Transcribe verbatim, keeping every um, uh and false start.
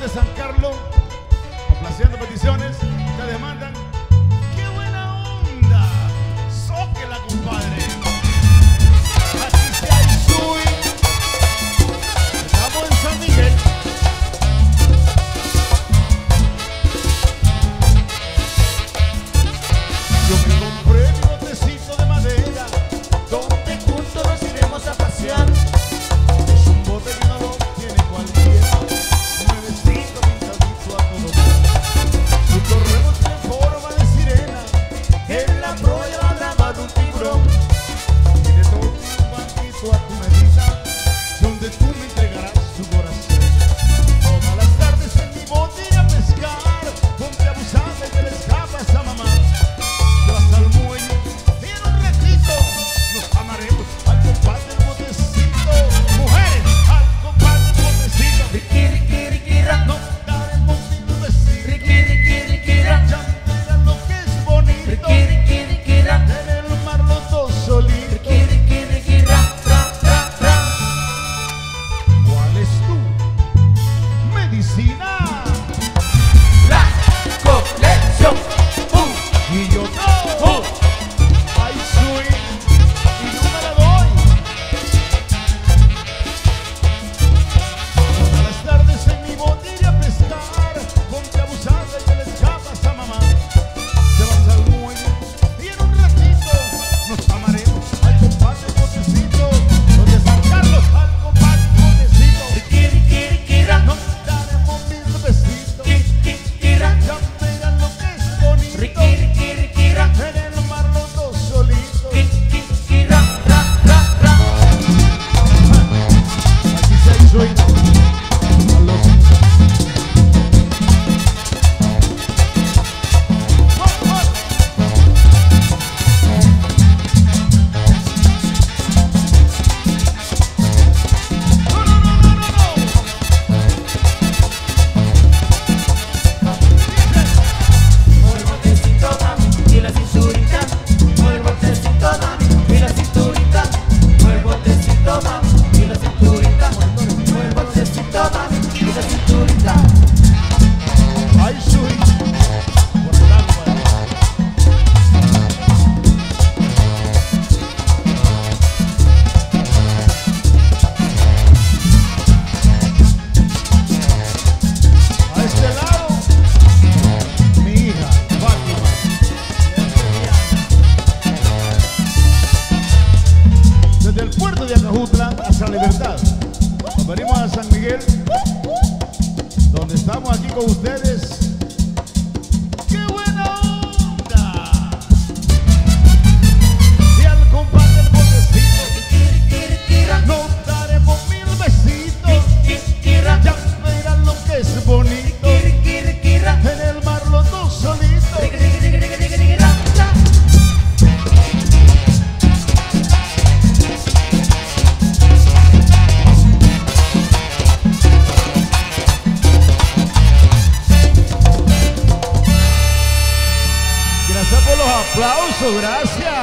de San Carlos, complaciendo peticiones, te demandan. ¡Qué buena onda! ¡Zóquela, compadre! Aquí se hay Sui. Estamos en San Miguel. Yo me compré mi botecito de madera, donde juntos nos iremos a pasear. Es un bote que no lo tiene cualquiera, nuevecito, pintadito a todo dar. Su correo tiene forma de sirena, en la proa va grabado un tiburón. Tiene todo un banquito a tu medida, donde tú me entregarás tu corazón. Todas las tardes en mi bote iré a pescar, ponte abusada y te le escapas a mamá. Te vas al muelle y en un ratito nos amaremos al compás del botecito. Mujeres, al compás del botecito. Riqui, riqui, riquira, No daremos mil besitos. riqui, riqui, riquira, Ya verás lo que es bonito. riqui, riqui, riquira, En el mar los dos solitos. riqui, riqui, riquira, ra, ra, ra. ¿Cuál es tu medicina? La colección, uh, Y yo no. uh. Ay, soy y no me la doy. Todas las tardes en mi bote iré a pescar, ponte abusada y te le escapas a mamá. Te vas al muelle y en un ratito nos amaremos al compás del botecito. Los de San Carlos al compás del botecito. Riqui, riqui, riquira, Nos daremos mil besitos. riqui, riquira, Ya verás lo que es bonito. riqui, riqui, riquira, En el mar los dos solitos. riqui, riquira, ra, ra, ra. Aquí se hizo ir a los... No, no, no, no, no, no. Mueve el botecito, mami, y la cinturita. Mueve el botecito, mami, y la cinturita. Mueve el botecito, mami, y la cinturita. Mueve el botecito, mami, y la cinturita. Ay, soy. Por el lado, padre. A este lado, mi hija, Fátima. Desde el puerto de Acajutla hasta la Libertad, nos venimos a San Miguel, donde estamos aquí con ustedes. ¡Qué buena onda! Y al compás del botecito nos daremos mil besitos. Ya verán lo que es bonito. En el mar los dos solitos. Gracias por los aplausos, gracias.